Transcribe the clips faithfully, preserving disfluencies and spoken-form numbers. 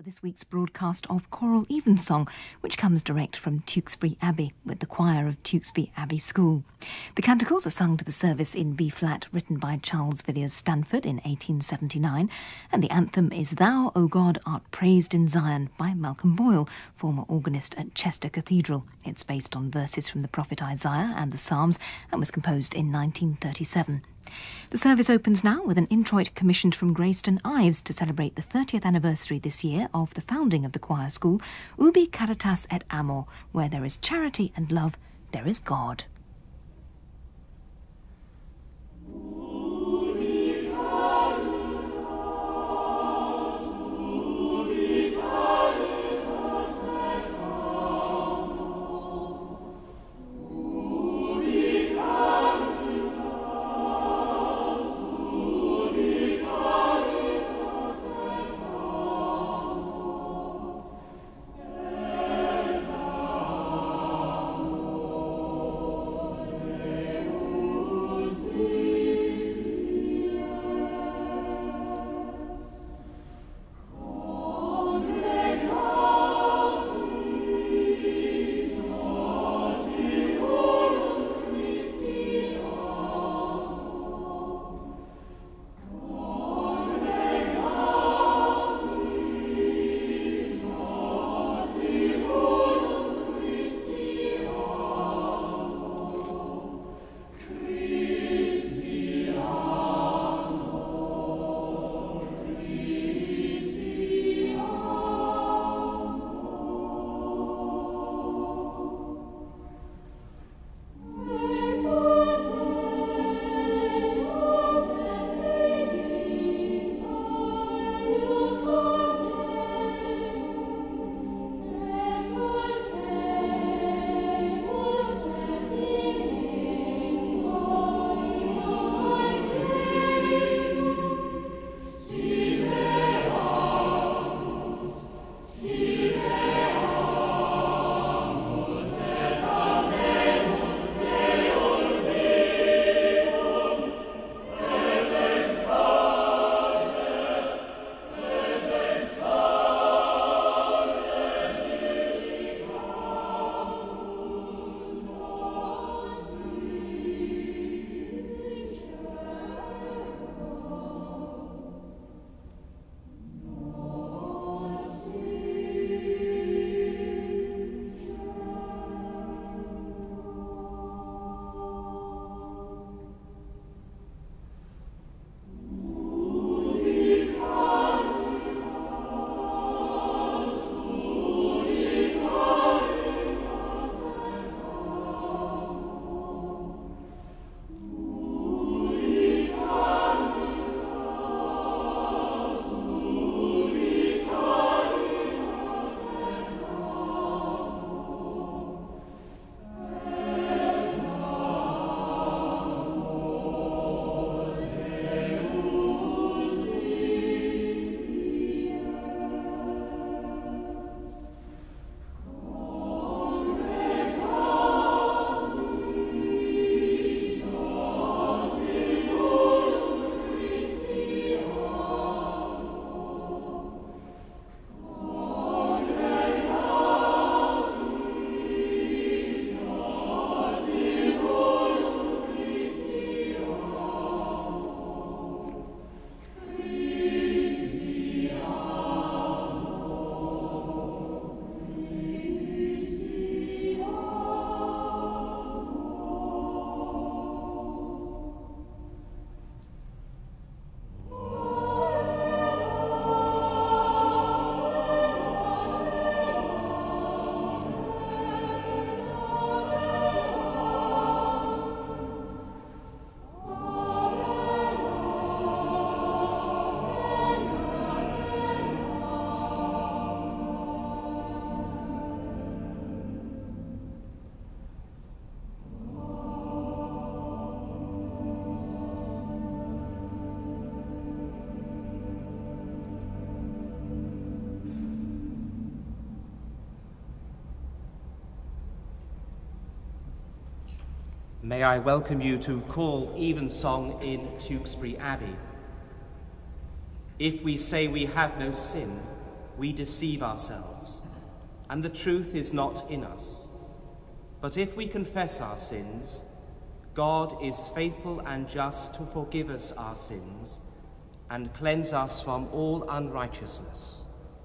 For this week's broadcast of Choral Evensong, which comes direct from Tewkesbury Abbey with the choir of Tewkesbury Abbey School. The Canticles are sung to the service in B-flat, written by Charles Villiers Stanford in eighteen seventy-nine, and the anthem is Thou, O God, art praised in Zion by Malcolm Boyle, former organist at Chester Cathedral. It's based on verses from the prophet Isaiah and the Psalms and was composed in nineteen thirty-seven. The service opens now with an Introit commissioned from Grayston, Ives, to celebrate the thirtieth anniversary this year of the founding of the choir school, Ubi Caritas et Amor, where there is charity and love, there is God. May I welcome you to Choral Evensong in Tewkesbury Abbey. If we say we have no sin, we deceive ourselves, and the truth is not in us. But if we confess our sins, God is faithful and just to forgive us our sins and cleanse us from all unrighteousness.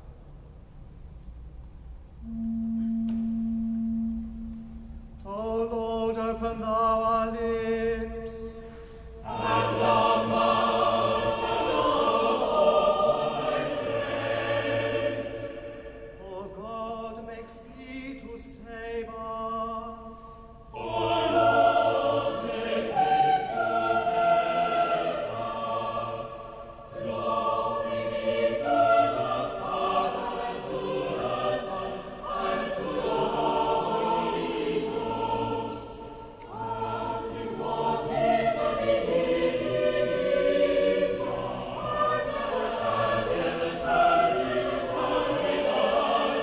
O Lord, open thou our lips, and our mouths shall show forth thy praise. O God, make speed to save us. O Lord, make haste to help us. Glory be to the Father, and to the Son, and to the Holy Ghost, as it was in the beginning, is now, and ever shall be, ever shall be, shall be, Lord,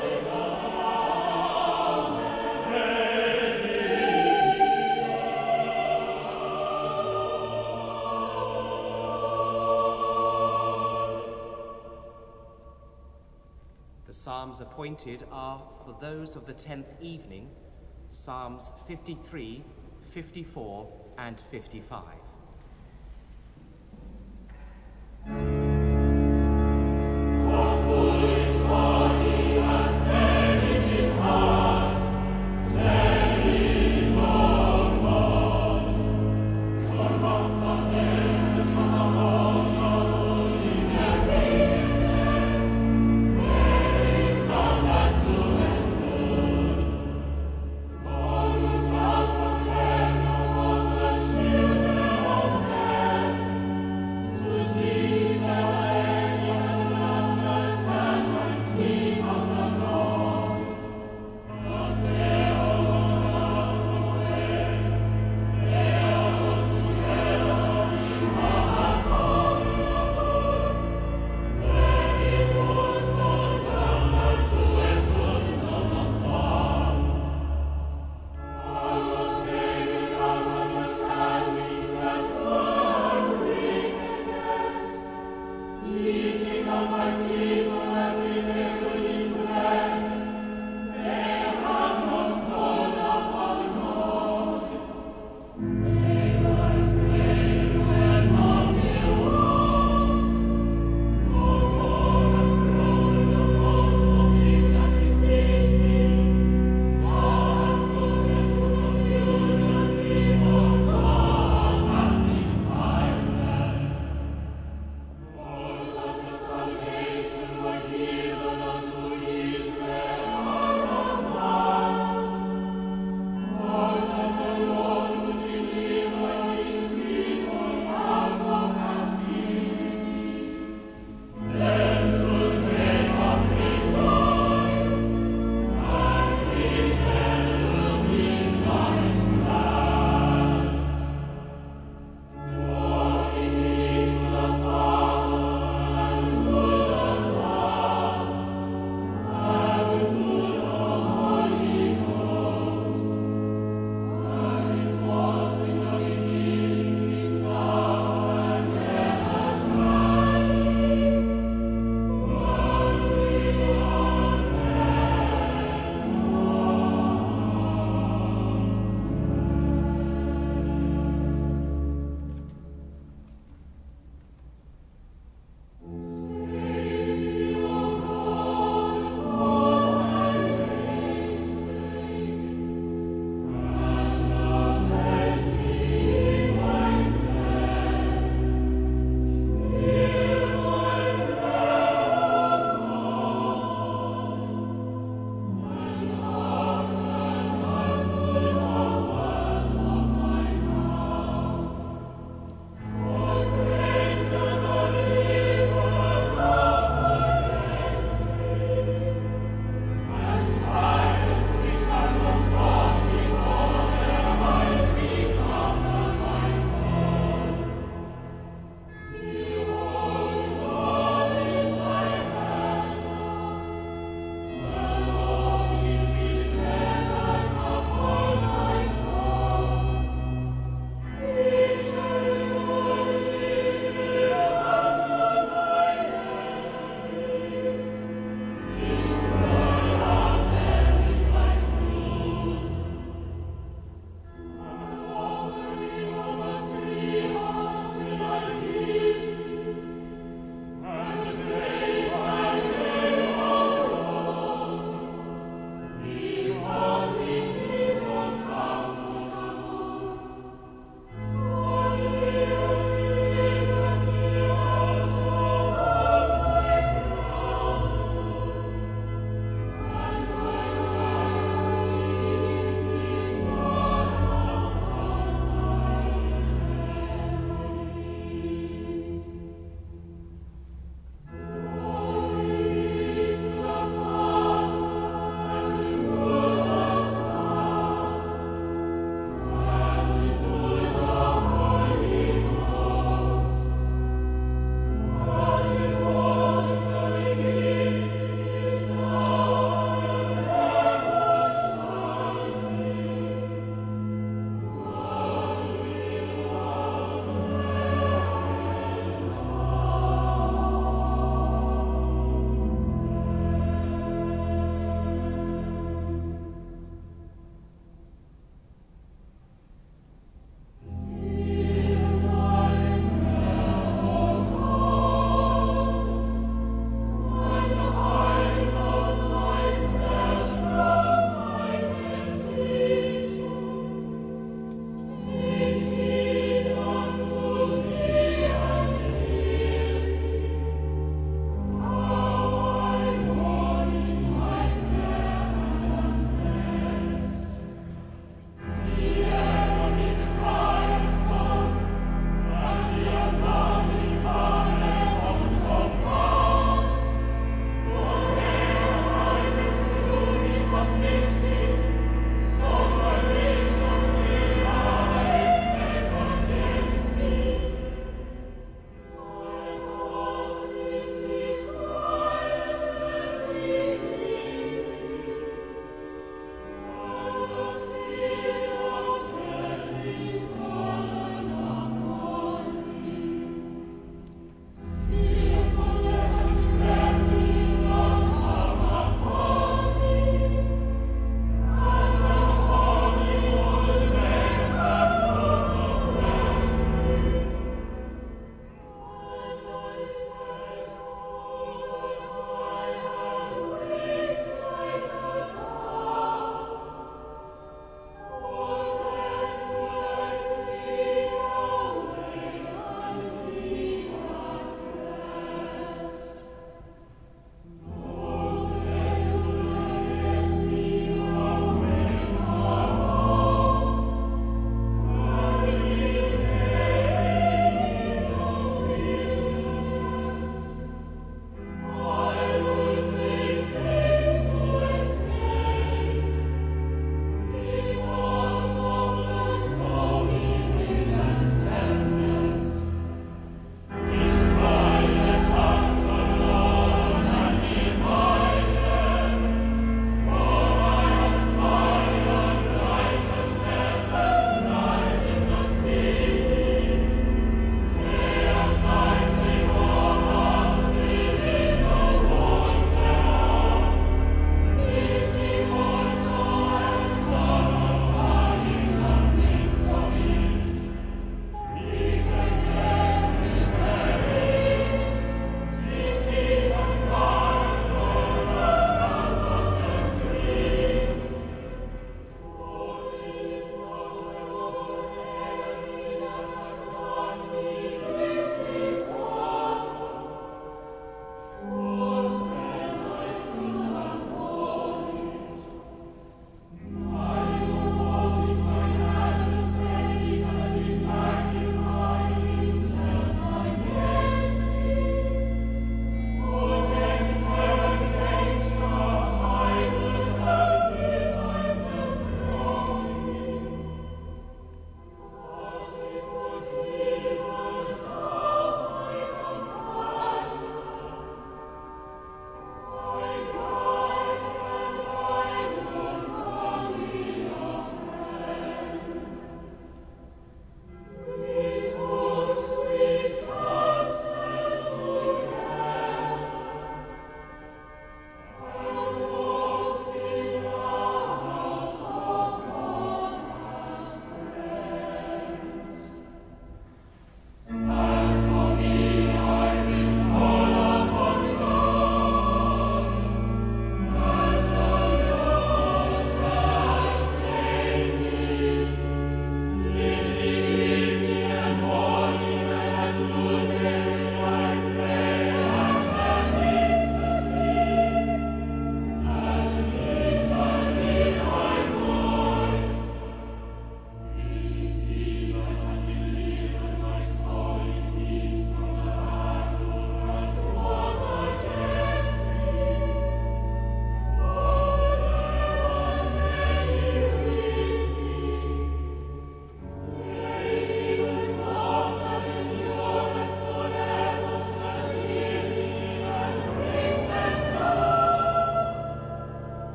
Amen. Praise be The psalms appointed are for those of the tenth evening, Psalms fifty-three, fifty-four, and fifty-five. A foolish body has said in his heart, there is no God. For not of them among the holy and wickedness, there is none that doeth good. All who shall proclaim among the children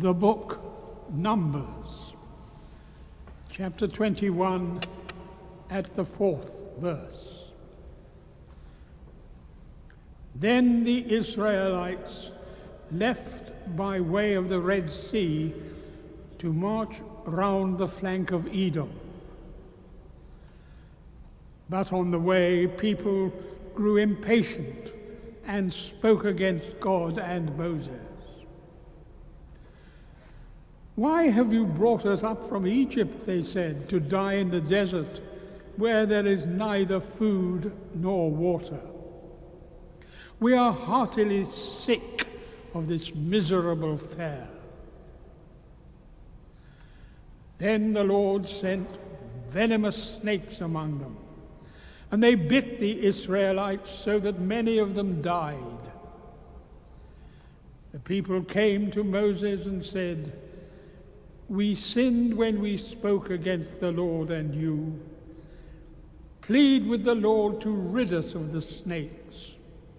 The book Numbers, chapter twenty-one, at the fourth verse. Then the Israelites left by way of the Red Sea to march round the flank of Edom. But on the way, people grew impatient and spoke against God and Moses. "Why have you brought us up from Egypt," they said, "to die in the desert, where there is neither food nor water? We are heartily sick of this miserable fare." Then the Lord sent venomous snakes among them, and they bit the Israelites so that many of them died. The people came to Moses and said, "We sinned when we spoke against the Lord and you. Plead with the Lord to rid us of the snakes."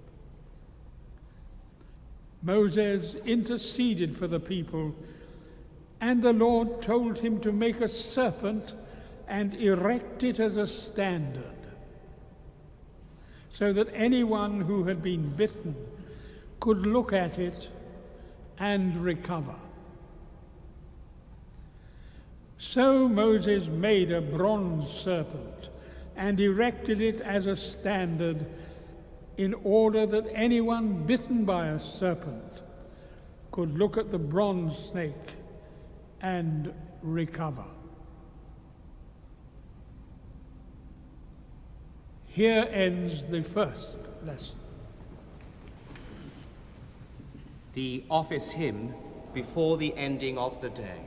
Moses interceded for the people, and the Lord told him to make a serpent and erect it as a standard, so that anyone who had been bitten could look at it and recover. So Moses made a bronze serpent and erected it as a standard, in order that anyone bitten by a serpent could look at the bronze snake and recover. Here ends the first lesson. The office hymn before the ending of the day.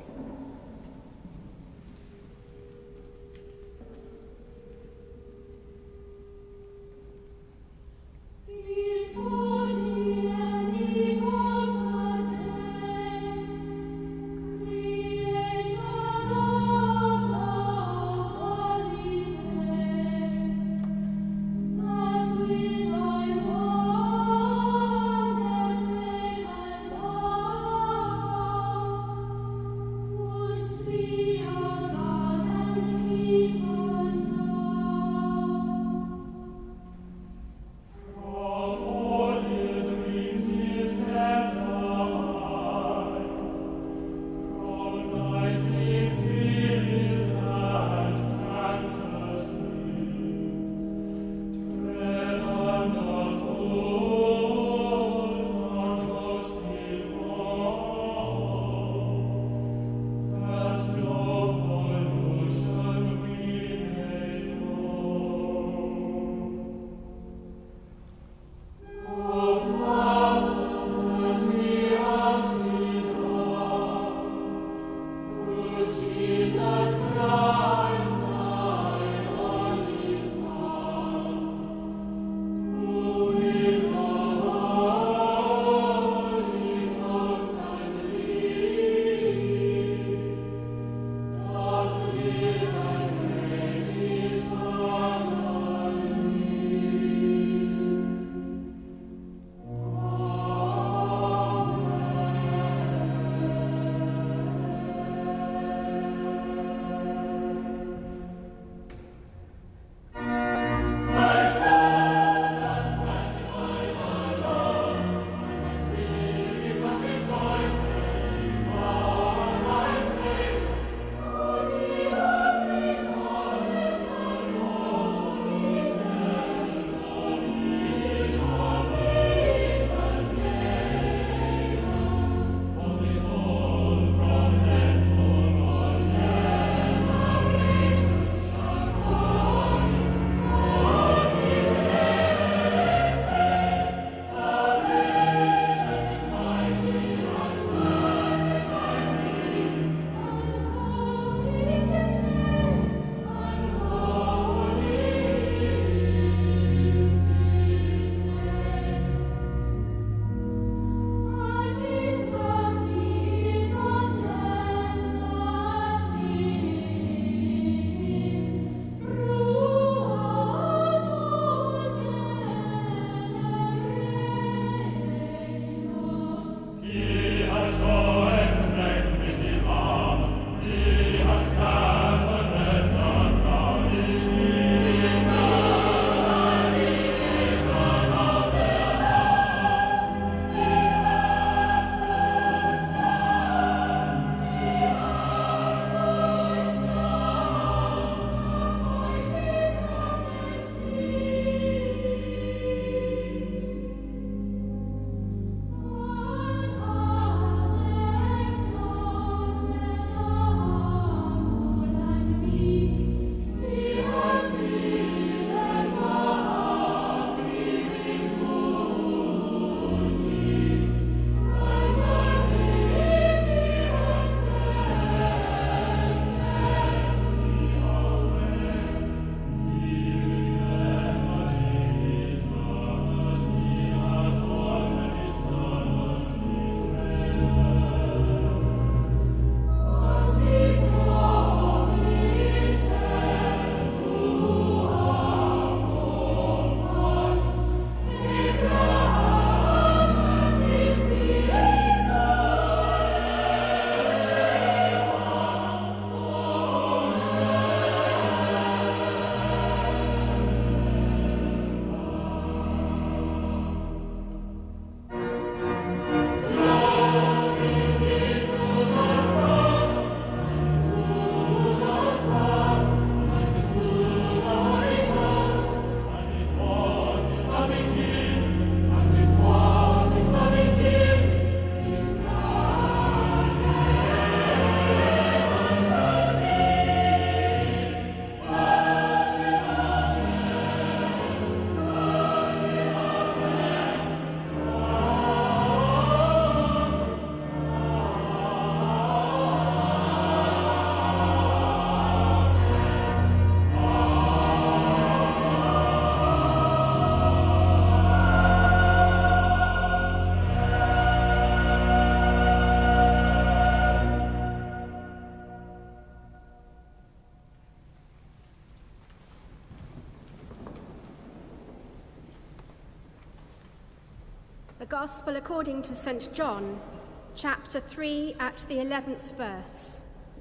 The Gospel according to Saint John, chapter three, at the eleventh verse.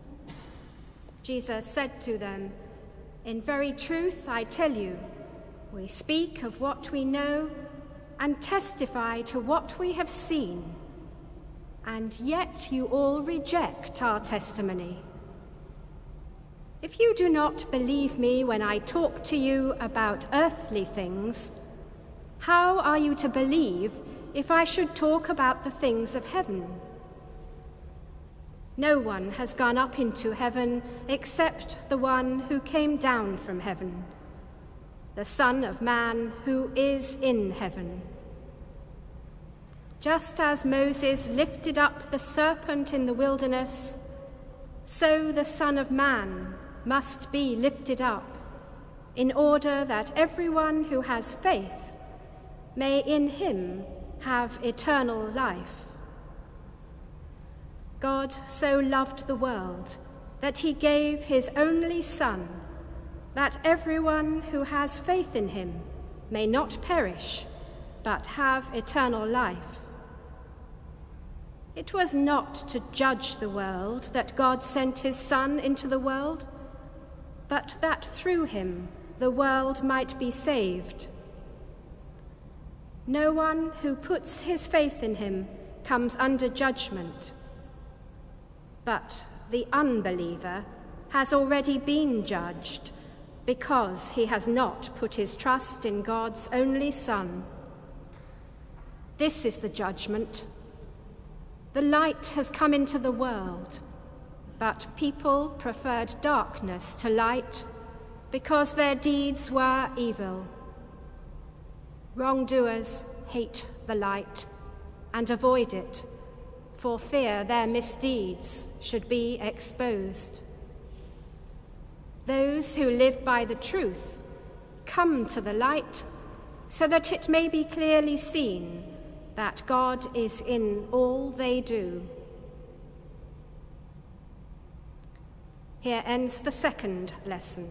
Jesus said to them, "In very truth I tell you, we speak of what we know and testify to what we have seen, and yet you all reject our testimony. If you do not believe me when I talk to you about earthly things, how are you to believe if I should talk about the things of heaven? No one has gone up into heaven except the one who came down from heaven, the Son of Man who is in heaven. Just as Moses lifted up the serpent in the wilderness, so the Son of Man must be lifted up, in order that everyone who has faith may in him have eternal life. God so loved the world that he gave his only Son, that everyone who has faith in him may not perish, but have eternal life. It was not to judge the world that God sent his Son into the world, but that through him the world might be saved. No one who puts his faith in him comes under judgment, but the unbeliever has already been judged because he has not put his trust in God's only Son. This is the judgment. The light has come into the world, but people preferred darkness to light because their deeds were evil. Wrongdoers hate the light and avoid it, for fear their misdeeds should be exposed. Those who live by the truth come to the light so that it may be clearly seen that God is in all they do." Here ends the second lesson.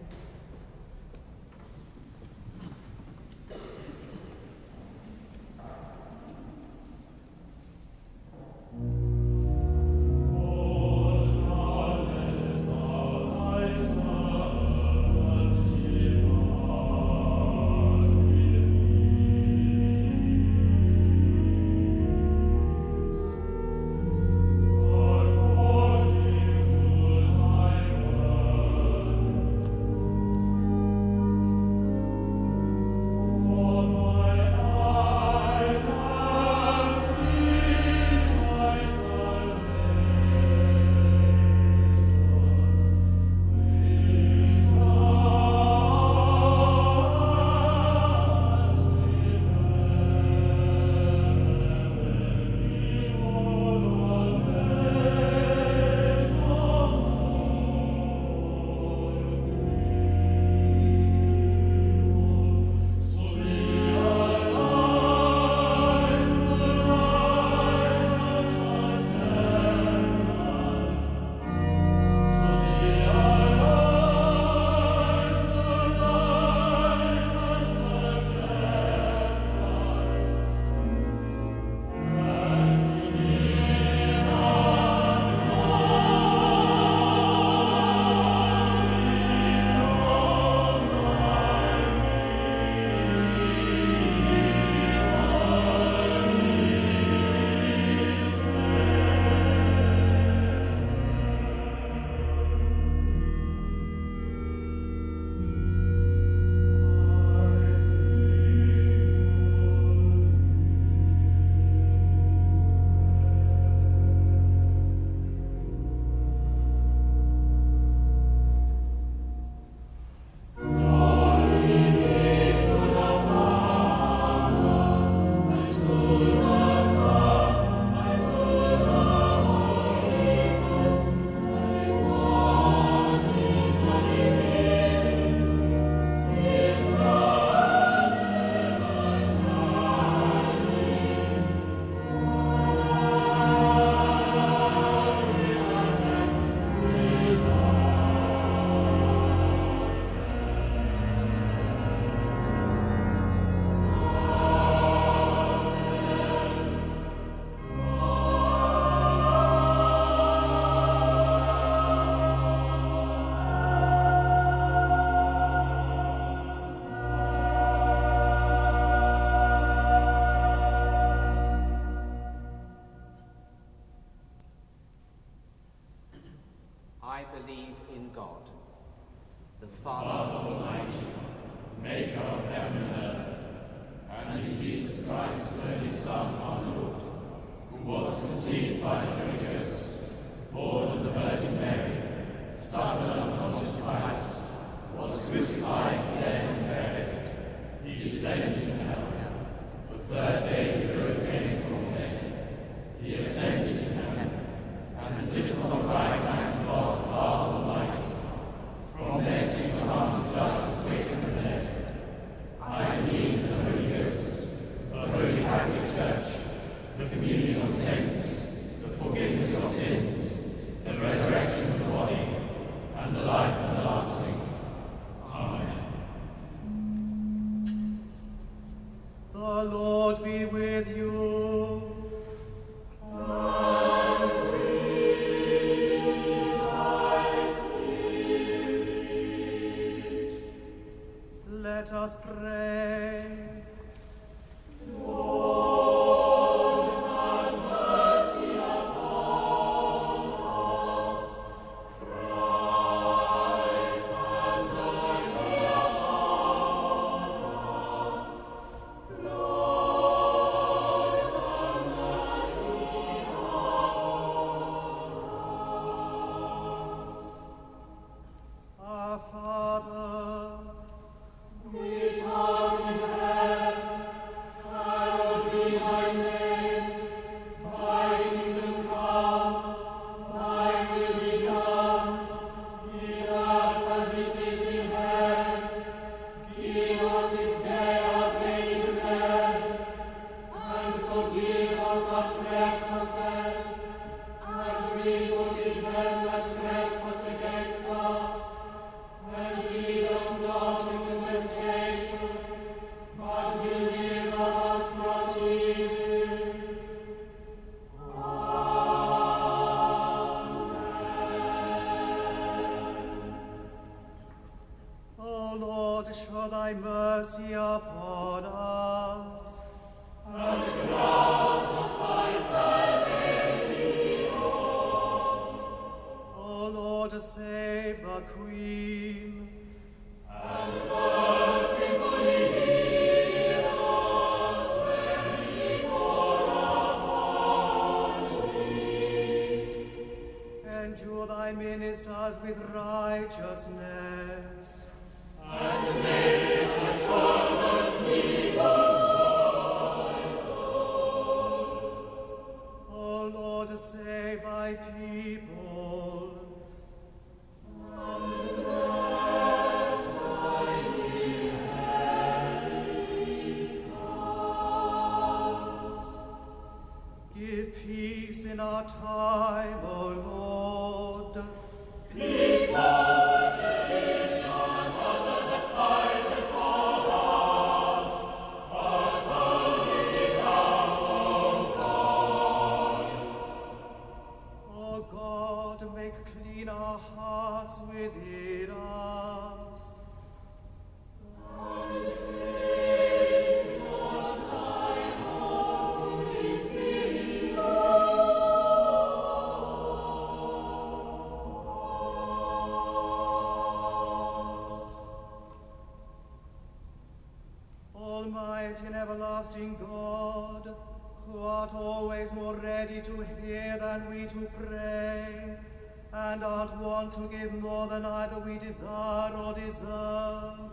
Almighty and everlasting God, who art always more ready to hear than we to pray, and art wont to give more than either we desire or deserve,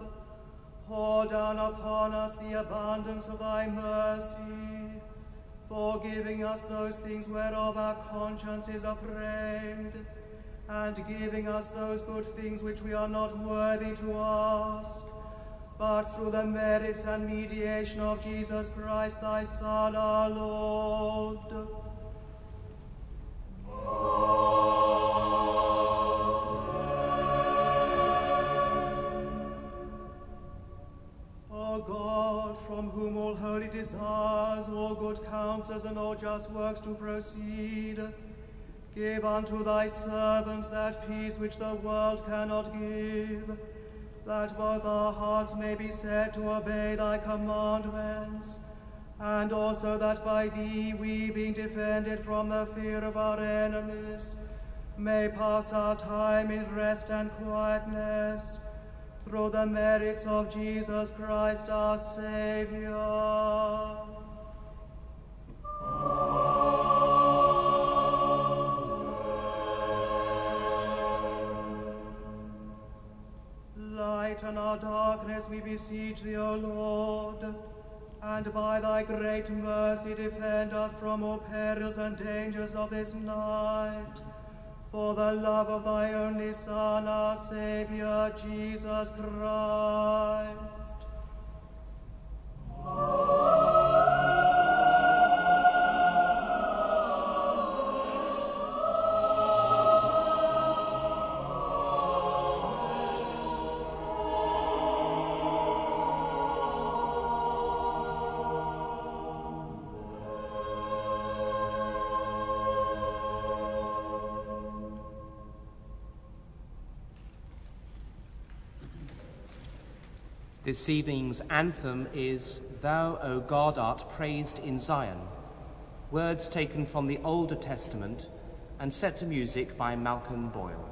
pour down upon us the abundance of thy mercy, forgiving us those things whereof our conscience is afraid, and giving us those good things which we are not worthy to ask, but through the merits and mediation of Jesus Christ, thy Son, our Lord. O God, from whom all holy desires, all good counsels, and all just works do proceed, give unto thy servants that peace which the world cannot give, that both our hearts may be set to obey thy commandments, and also that by thee we, being defended from the fear of our enemies, may pass our time in rest and quietness, through the merits of Jesus Christ our Saviour. Lighten our darkness we beseech thee, O Lord, and by thy great mercy defend us from all perils and dangers of this night, for the love of thy only Son, our Saviour, Jesus Christ. This evening's anthem is Thou, O God, art praised in Zion, words taken from the Older Testament and set to music by Malcolm Boyle.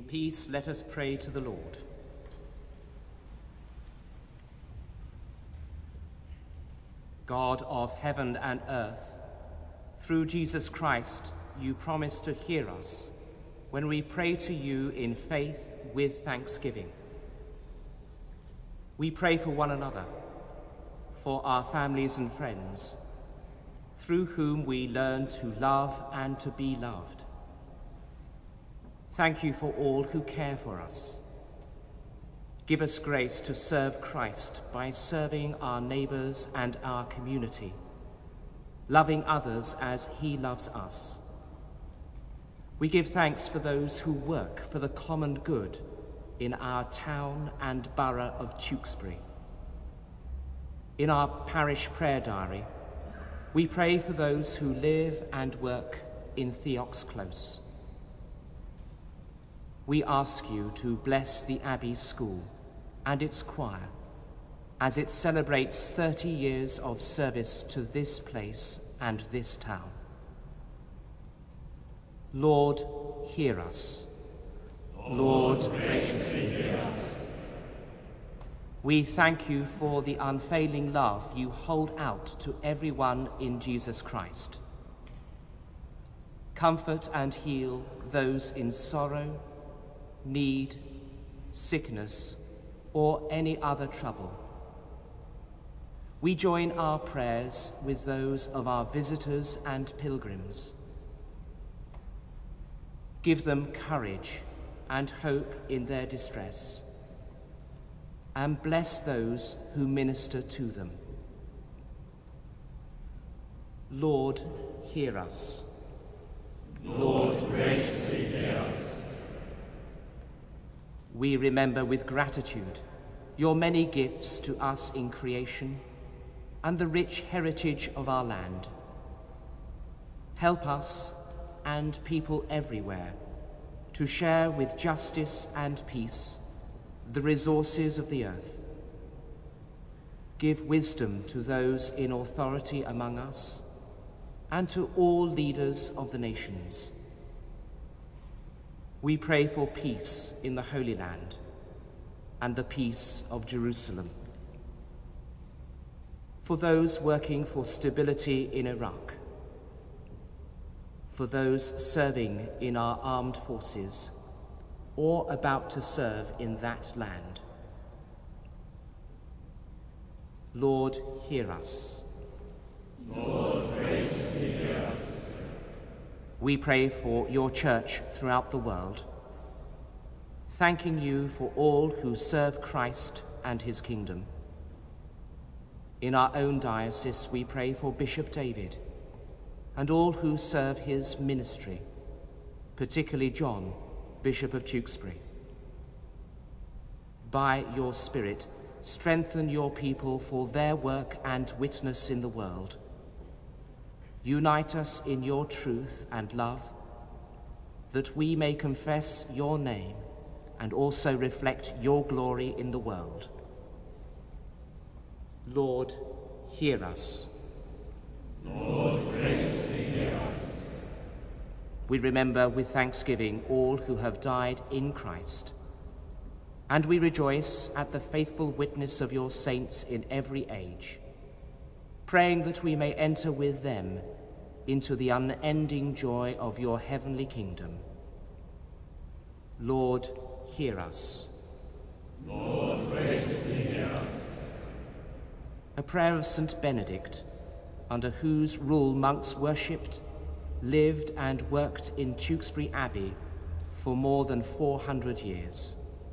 peace, let us pray to the Lord. God of heaven and earth, through Jesus Christ, you promise to hear us when we pray to you in faith with thanksgiving. We pray for one another, for our families and friends, through whom we learn to love and to be loved. Thank you for all who care for us. Give us grace to serve Christ by serving our neighbors and our community, loving others as he loves us. We give thanks for those who work for the common good in our town and borough of Tewkesbury. In our parish prayer diary, we pray for those who live and work in Theox Close. We ask you to bless the Abbey School and its choir as it celebrates thirty years of service to this place and this town. Lord, hear us. Lord, graciously hear us. We thank you for the unfailing love you hold out to everyone in Jesus Christ. Comfort and heal those in sorrow, need, sickness, or any other trouble. We join our prayers with those of our visitors and pilgrims. Give them courage and hope in their distress, and bless those who minister to them. Lord, hear us. Lord, graciously hear us. We remember with gratitude your many gifts to us in creation and the rich heritage of our land. Help us and people everywhere to share with justice and peace the resources of the earth. Give wisdom to those in authority among us and to all leaders of the nations. We pray for peace in the Holy Land and the peace of Jerusalem. For those working for stability in Iraq. For those serving in our armed forces or about to serve in that land. Lord, hear us. Lord, graciously hear us. We pray for your church throughout the world, thanking you for all who serve Christ and his kingdom. In our own diocese, we pray for Bishop David and all who serve his ministry, particularly John, Bishop of Tewkesbury. By your Spirit, strengthen your people for their work and witness in the world. Unite us in your truth and love, that we may confess your name and also reflect your glory in the world. Lord, hear us. Lord, graciously hear us. We remember with thanksgiving all who have died in Christ, and we rejoice at the faithful witness of your saints in every age, praying that we may enter with them into the unending joy of your heavenly kingdom. Lord, hear us. Lord, graciously hear us. A prayer of Saint Benedict, under whose rule monks worshipped, lived and worked in Tewkesbury Abbey for more than four hundred years.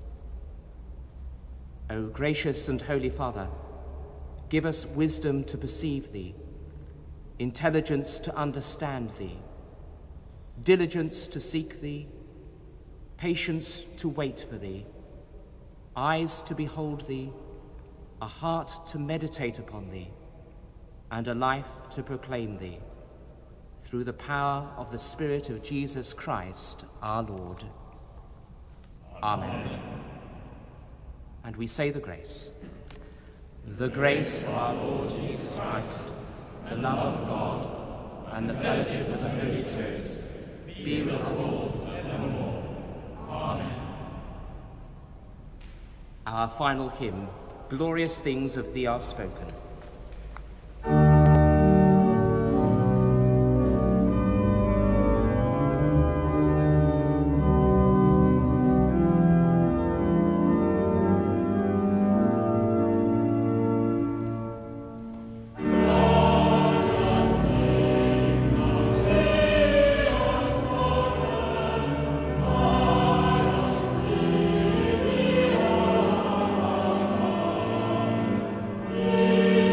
O gracious and holy Father, give us wisdom to perceive thee, intelligence to understand thee, diligence to seek thee, patience to wait for thee, eyes to behold thee, a heart to meditate upon thee, and a life to proclaim thee, through the power of the Spirit of Jesus Christ, our Lord. Amen. Amen. And we say the grace. The grace of our Lord Jesus Christ, the love of God, and the fellowship of the Holy Spirit be with us all evermore. Amen. our final hymn, Glorious Things of Thee Are Spoken. Amen.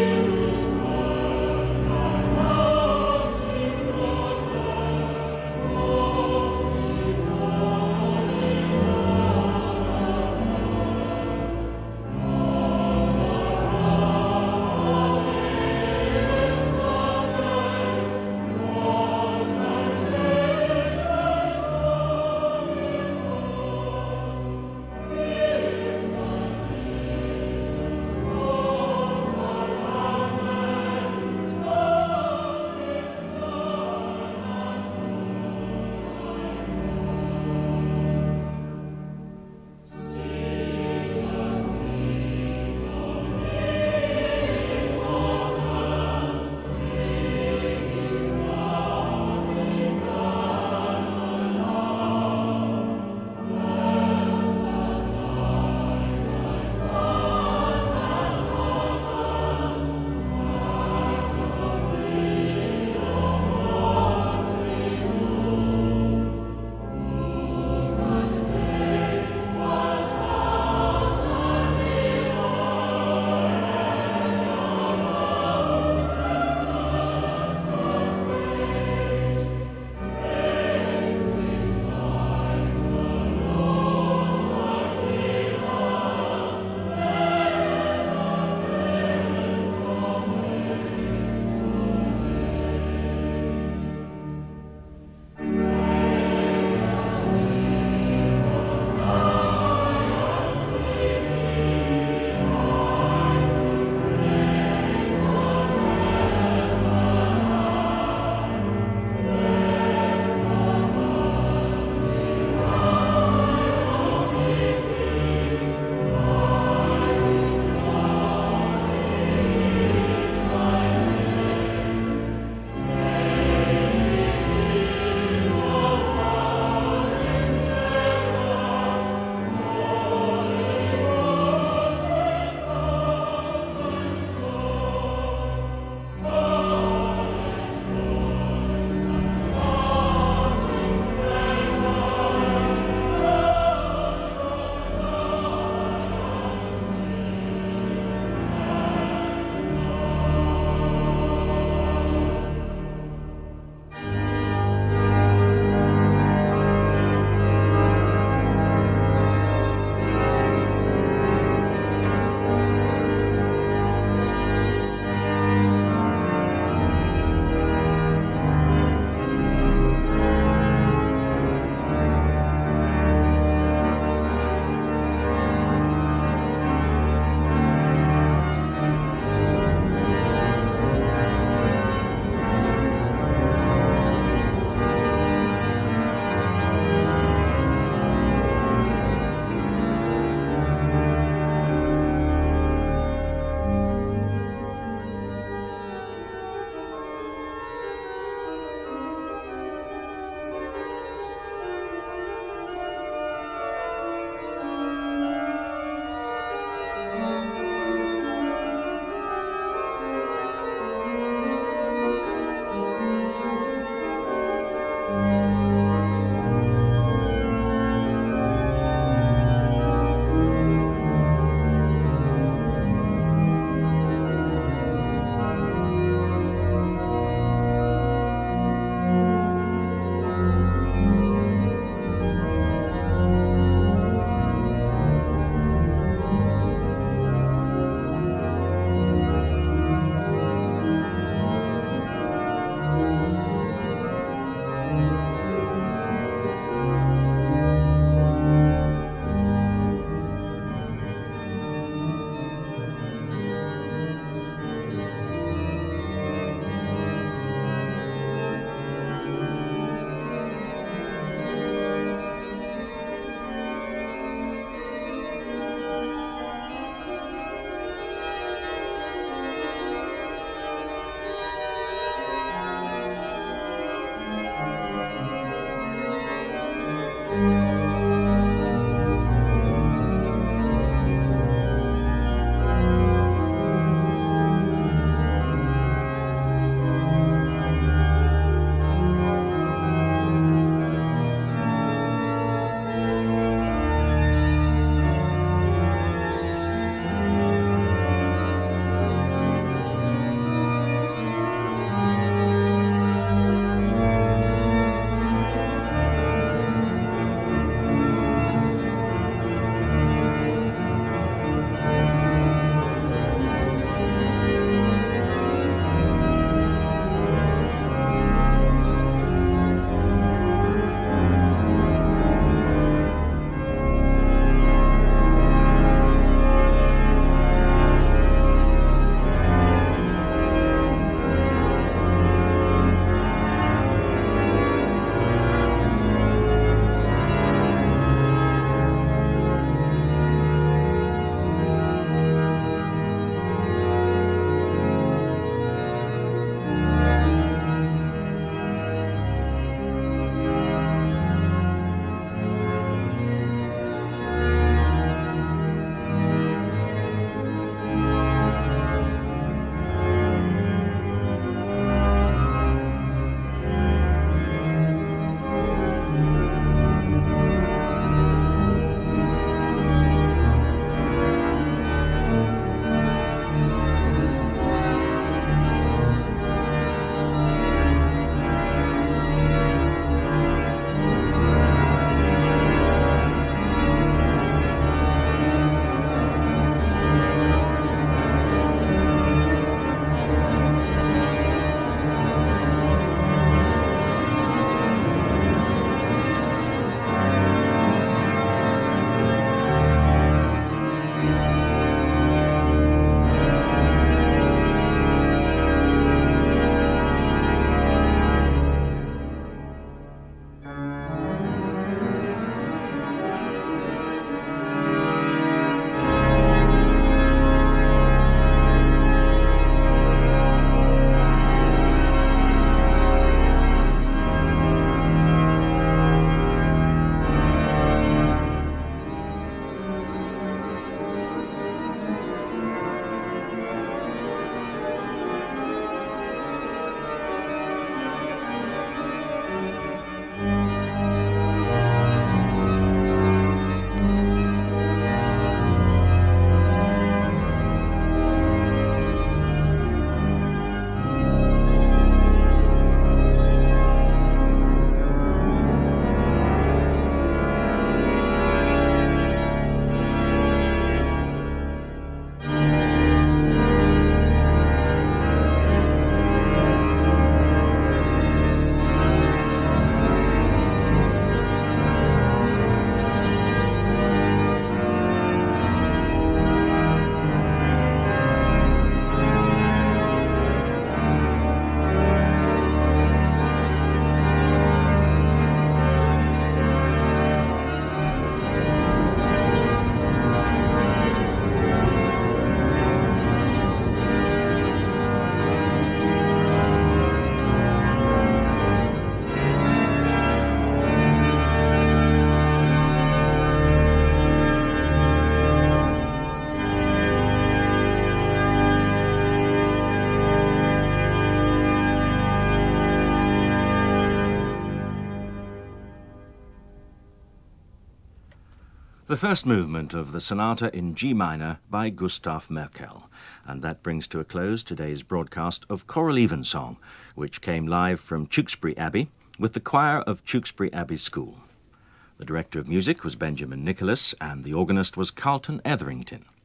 The first movement of the Sonata in G minor by Gustav Merkel. And that brings to a close today's broadcast of Choral Evensong, which came live from Tewkesbury Abbey with the choir of Tewkesbury Abbey School. The director of music was Benjamin Nicholas and the organist was Carleton Etherington.